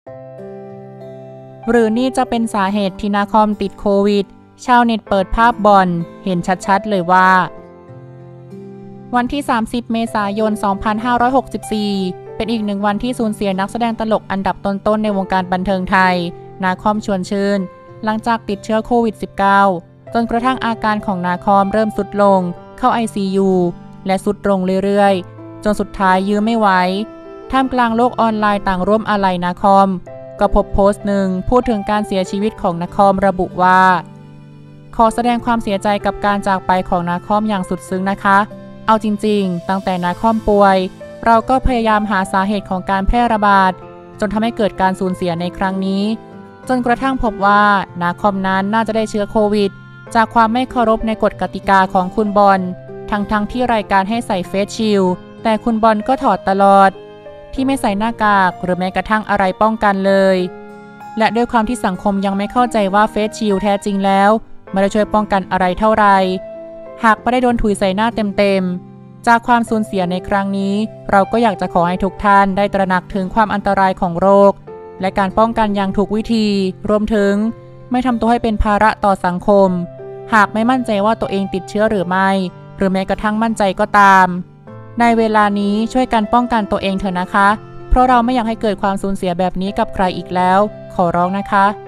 หรือนี่จะเป็นสาเหตุที่นาคอมติดโควิดชาวเน็ตเปิดภาพบ่อนเห็นชัดๆเลยว่าวันที่30เมษายน2564เป็นอีกหนึ่งวันที่สูญเสียนักแสดงตลกอันดับต้นๆในวงการบันเทิงไทยนาคอมชวนชื่นหลังจากติดเชื้อโควิด -19 จนกระทั่งอาการของนาคอมเริ่มทรุดลงเข้า ICU และทรุดลงเรื่อยๆจนสุดท้ายยื้อไม่ไหวท่ามกลางโลกออนไลน์ต่างร่วมอาลัยนาคอมก็พบโพสต์หนึ่งพูดถึงการเสียชีวิตของนาคอมระบุว่าขอแสดงความเสียใจกับการจากไปของนาคอมอย่างสุดซึ้งนะคะเอาจริงๆตั้งแต่นาคอมป่วยเราก็พยายามหาสาเหตุของการแพร่ระบาดจนทำให้เกิดการสูญเสียในครั้งนี้จนกระทั่งพบว่านาคอมนั้นน่าจะได้เชื้อโควิดจากความไม่เคารพในกฎกติกาของคุณบอลทั้งที่รายการให้ใส่เฟสชิลด์แต่คุณบอลก็ถอดตลอดที่ไม่ใส่หน้ากากหรือแม้กระทั่งอะไรป้องกันเลยและด้วยความที่สังคมยังไม่เข้าใจว่าเฟสชิลด์แท้จริงแล้วไม่ได้ช่วยป้องกันอะไรเท่าไหร่หากไม่ได้โดนถุยใส่หน้าเต็มๆจากความสูญเสียในครั้งนี้เราก็อยากจะขอให้ทุกท่านได้ตระหนักถึงความอันตรายของโรคและการป้องกันอย่างถูกวิธีรวมถึงไม่ทำตัวให้เป็นภาระต่อสังคมหากไม่มั่นใจว่าตัวเองติดเชื้อหรือไม่หรือแม้กระทั่งมั่นใจก็ตามในเวลานี้ช่วยกันป้องกันตัวเองเถอะนะคะเพราะเราไม่อยากให้เกิดความสูญเสียแบบนี้กับใครอีกแล้วขอร้องนะคะ